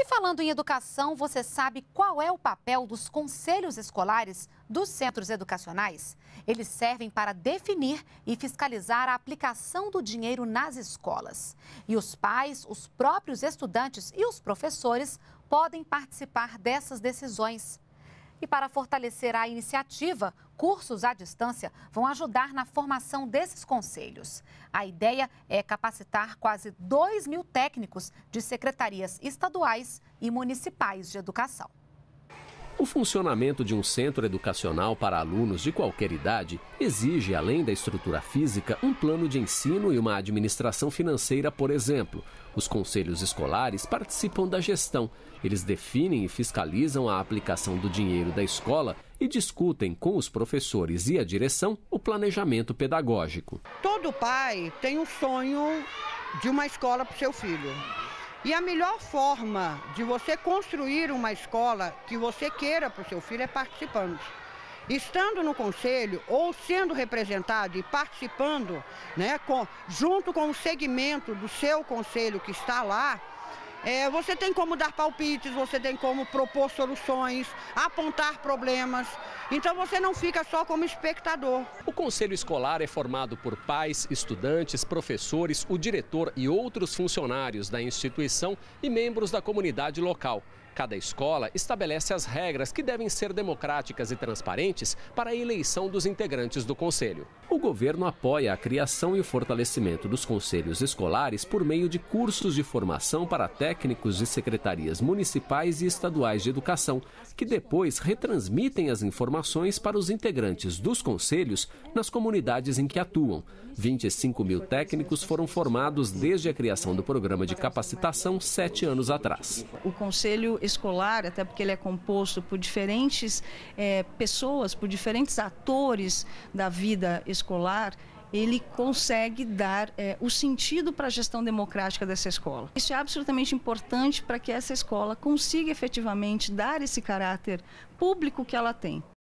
falando em educação, você sabe qual é o papel dos conselhos escolares dos centros educacionais? Eles servem para definir e fiscalizar a aplicação do dinheiro nas escolas. E os pais, os próprios estudantes e os professores podem participar dessas decisões. E para fortalecer a iniciativa, cursos à distância vão ajudar na formação desses conselhos. A ideia é capacitar quase 2.000 técnicos de secretarias estaduais e municipais de educação. O funcionamento de um centro educacional para alunos de qualquer idade exige, além da estrutura física, um plano de ensino e uma administração financeira, por exemplo. Os conselhos escolares participam da gestão. Eles definem e fiscalizam a aplicação do dinheiro da escola e discutem com os professores e a direção o planejamento pedagógico. Todo pai tem um sonho de uma escola para o seu filho. E a melhor forma de você construir uma escola que você queira para o seu filho é participando. Estando no conselho ou sendo representado e participando, né, junto com o segmento do seu conselho que está lá, você tem como dar palpites, você tem como propor soluções, apontar problemas. Então você não fica só como espectador. O conselho escolar é formado por pais, estudantes, professores, o diretor e outros funcionários da instituição e membros da comunidade local. Cada escola estabelece as regras que devem ser democráticas e transparentes para a eleição dos integrantes do conselho. O governo apoia a criação e o fortalecimento dos conselhos escolares por meio de cursos de formação para técnicos de secretarias municipais e estaduais de educação, que depois retransmitem as informações para os integrantes dos conselhos nas comunidades em que atuam. 25.000 técnicos foram formados desde a criação do programa de capacitação 7 anos atrás. O conselho escolar, até porque ele é composto por diferentes pessoas, por diferentes atores da vida escolar, ele consegue dar o sentido para a gestão democrática dessa escola. Isso é absolutamente importante para que essa escola consiga efetivamente dar esse caráter público que ela tem.